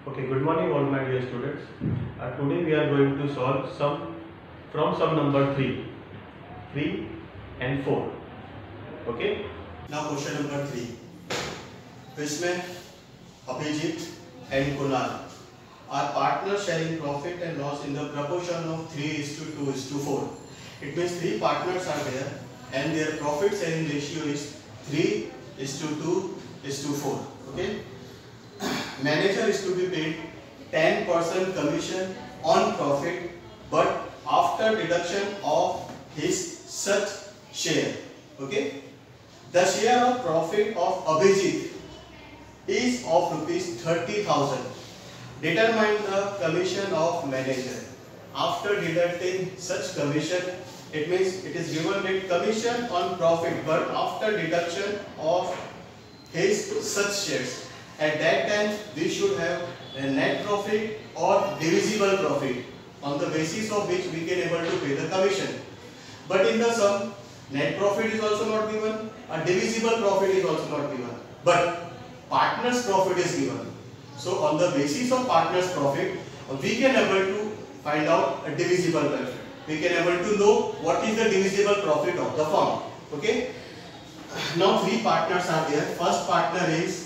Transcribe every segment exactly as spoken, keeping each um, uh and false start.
Okay, good morning all my dear students. Uh, today we are going to solve sum from sum number three, three and four. Okay. Now question number three. Vismay, Abhijit and Kunal are partners sharing profit and loss in the proportion of three is to two is to four. It means three partners are there and their profit sharing ratio is three is to two is to four. Okay. Manager is to be paid ten percent commission on profit, but after deduction of his such share. Okay. The share of profit of Abhijit is of rupees thirty thousand. Determine the commission of manager. After deducting such commission, it means it is given with commission on profit, but after deduction of his such shares. At that time, we should have a net profit or divisible profit, on the basis of which we can able to pay the commission. But in the sum, net profit is also not given, a divisible profit is also not given, but partner's profit is given. So on the basis of partner's profit, we can able to find out a divisible profit. We can able to know what is the divisible profit of the firm. Okay. Now three partners are there. First partner is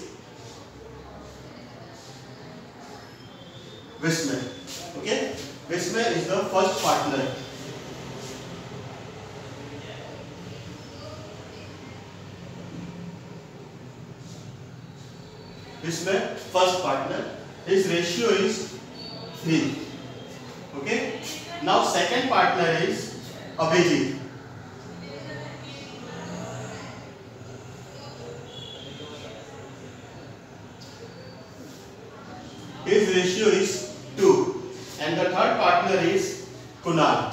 Vismay. Okay. Vismay is the first partner. Vismay, first partner. His ratio is three. Okay. Now second partner is Abhijit. His ratio is two. And the third partner is Kunal.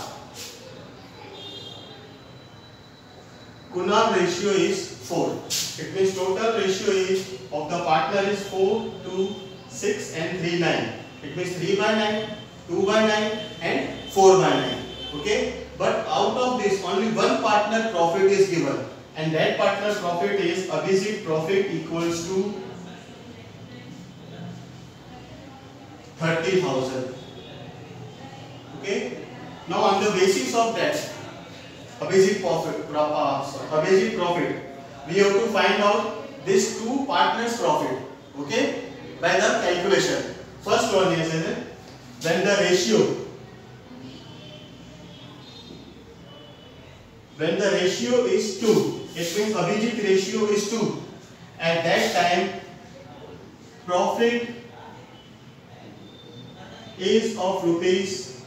Kunal ratio is four. It means total ratio is of the partner is four, two, six and three, nine. It means three by nine, two by nine and four by nine. Okay. But out of this only one partner profit is given. And that partner's profit is Abhijit profit equals to thirty thousand. Okay. Now on the basis of that Abhijit profit, uh, sorry, Abhijit profit, we have to find out these two partners profit. Okay, by the calculation. First one is uh, when the ratio, when the ratio is two, it means Abhijit ratio is two. At that time, profit is of rupees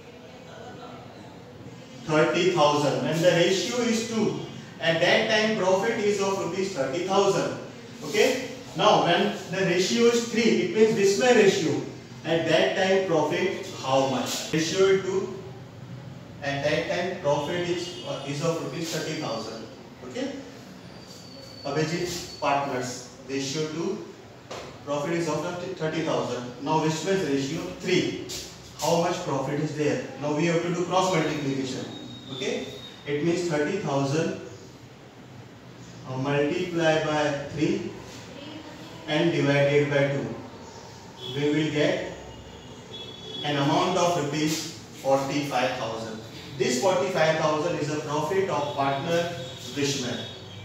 thirty thousand. When the ratio is two, at that time profit is of rupees thirty thousand. Okay. Now when the ratio is three, it means Vismay ratio. At that time profit how much? Ratio is two. At that time profit is uh, is of rupees thirty thousand. Okay. Abhijit partners ratio two. Profit is of thirty thousand. Now Vismay's ratio three. How much profit is there? Now we have to do cross multiplication. Okay. It means thirty thousand uh, multiplied by three and divided by two. We will get an amount of rupees forty-five thousand. This forty-five thousand is the profit of partner Vismay.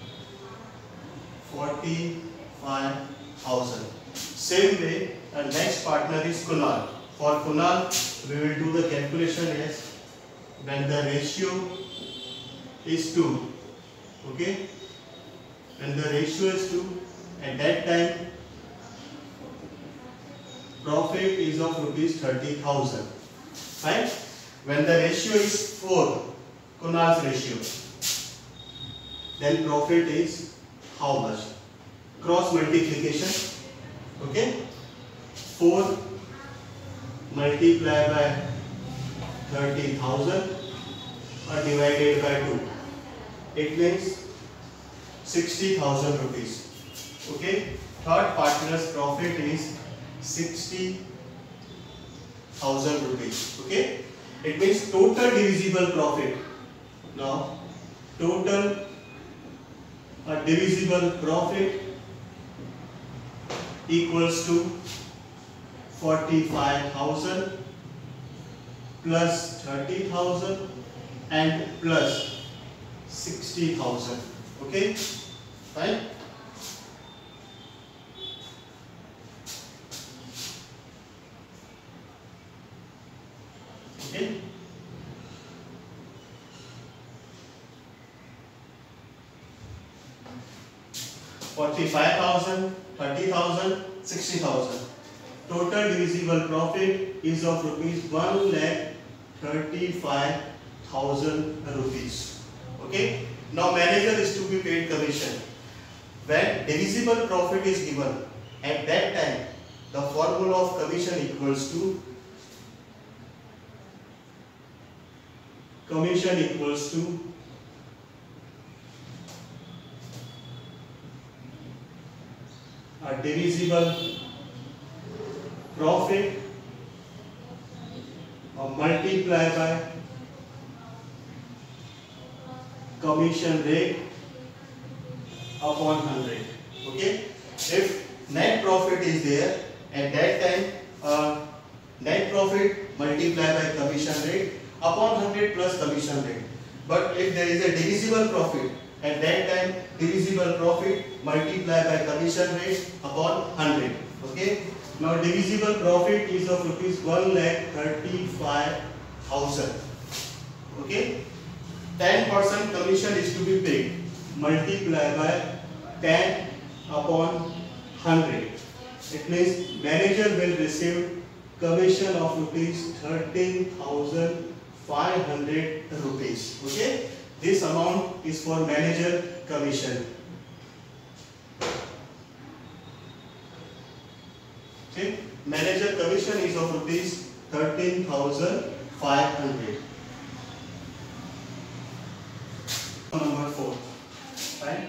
forty-five thousand. Same way, our next partner is Kunal. For Kunal, we will do the calculation as when the ratio is two. Okay? When the ratio is two, at that time, profit is of rupees thirty thousand. Right? When the ratio is four, Kunal's ratio, then profit is how much? Cross multiplication. Okay, four multiplied by thirty thousand or divided by two. It means sixty thousand rupees. Okay, third partner's profit is sixty thousand rupees. Okay, it means total divisible profit. Now, total uh, divisible profit equals to forty-five thousand plus thirty thousand and plus sixty thousand. Okay, fine. Okay. forty-five thousand, thirty thousand, sixty thousand. Total divisible profit is of rupees one lakh thirty-five thousand rupees. Okay. Now manager is to be paid commission. When divisible profit is given, at that time the formula of commission equals to commission equals to a divisible profit or multiply by commission rate upon one hundred. Okay, if net profit is there, at that time uh, net profit multiplied by commission rate upon one hundred plus commission rate. But if there is a divisible profit, at that time divisible profit multiplied by commission rate upon one hundred. Okay, now divisible profit is of rupees one lakh thirty-five thousand. Okay, ten percent commission is to be paid, multiplied by ten upon one hundred. It means manager will receive commission of rupees thirteen thousand five hundred rupees. Okay, this amount is for manager commission. Okay, manager commission is of rupees thirteen thousand five hundred. Number four. Right?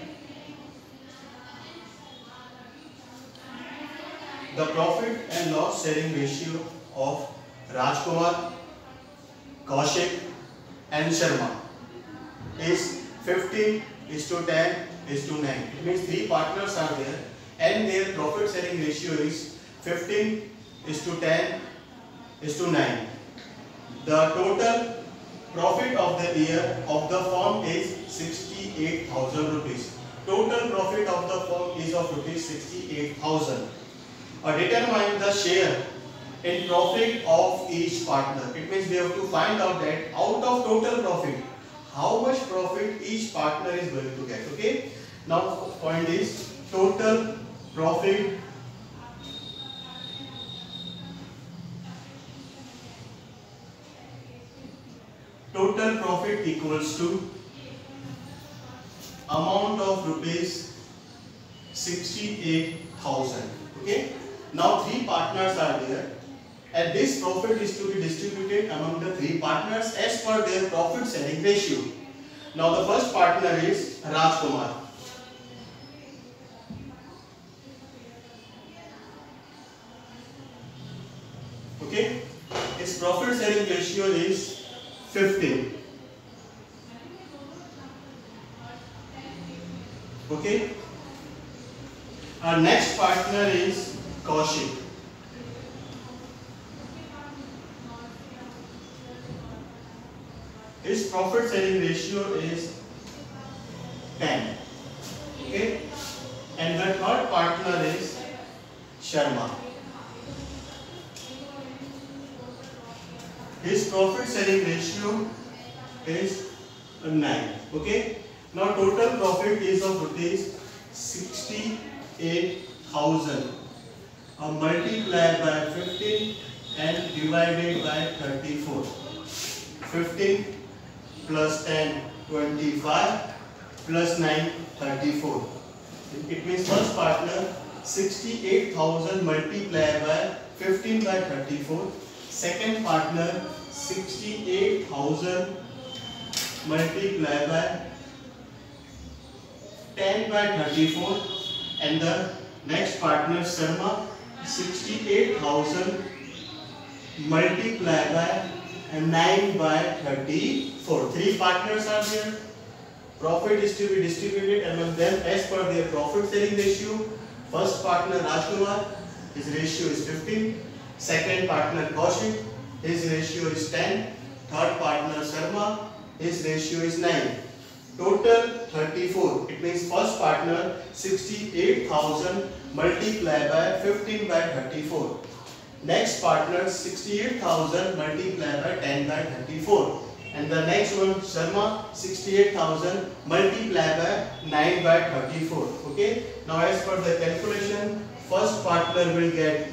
The profit and loss sharing ratio of Rajkumar, Kaushik and Sharma is fifteen is to ten is to nine. It means three partners are there and their profit sharing ratio is fifteen is to ten is to nine. The total profit of the year of the firm is sixty-eight thousand rupees. Total profit of the firm is of rupees sixty-eight thousand. Uh, determine the share in profit of each partner. It means we have to find out that out of total profit, how much profit each partner is going to get. Okay. Now point is total profit total profit equals to amount of rupees sixty-eight thousand. Okay. Now three partners are there and this profit is to be distributed among the three partners as per their profit sharing ratio. Now the first partner is Rajkumar. Okay, his profit sharing ratio is fifteen. Okay, our next partner is Kaushik. His profit sharing ratio is ten. Okay, and the third partner is Sharma. His profit sharing ratio is nine. Okay, now total profit is of rupees sixty-eight thousand. Uh, multiplied by fifteen and divided by thirty-four. fifteen plus ten, twenty-five, plus nine, thirty-four. It means first partner sixty-eight thousand multiplied by fifteen by thirty-four. Second partner sixty-eight thousand multiplied by ten by thirty-four. And the next partner Sharma sixty-eight thousand multiplied by nine by thirty-four. Three partners are there. Profit is to be distributed among them as per their profit sharing ratio. First partner Rajkumar, his ratio is fifteen. Second partner Kaushik, his ratio is ten. Third partner Sharma, his ratio is nine. Total thirty-four. It means first partner sixty-eight thousand multiplied by fifteen by thirty-four. Next partner sixty-eight thousand multiplied by ten by thirty-four. And the next one Sharma sixty-eight thousand multiplied by nine by thirty-four. Okay. Now as per the calculation, first partner will get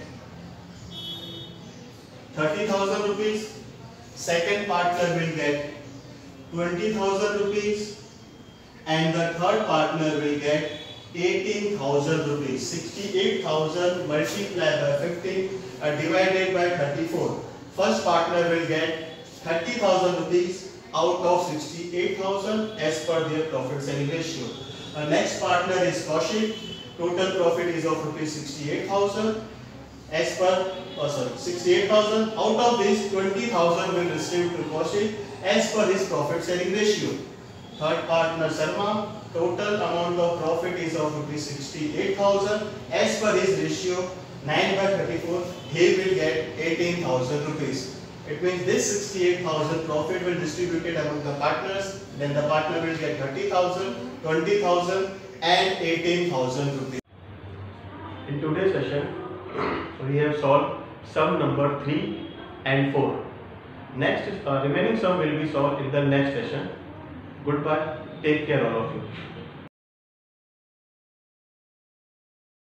thirty thousand rupees. Second partner will get twenty thousand rupees. And the third partner will get eighteen thousand rupees. sixty-eight thousand multiplied by fifteen uh, divided by thirty-four. First partner will get thirty thousand rupees out of sixty-eight thousand as per their profit sharing ratio. Uh, next partner is Kaushik. Total profit is of rupees sixty-eight thousand as per oh sorry sixty-eight thousand. Out of this twenty thousand will receive to Kaushik as per his profit sharing ratio. Third partner Sharma. Total amount of profit is of rupees sixty-eight thousand as per his ratio nine by thirty-four. He will get eighteen thousand rupees. It means this sixty-eight thousand profit will distributed among the partners. Then the partner will get thirty thousand, twenty thousand and eighteen thousand rupees. In today's session, we have solved sum number three and four. Next, uh, remaining sum will be solved in the next session. Goodbye. Take care all of you.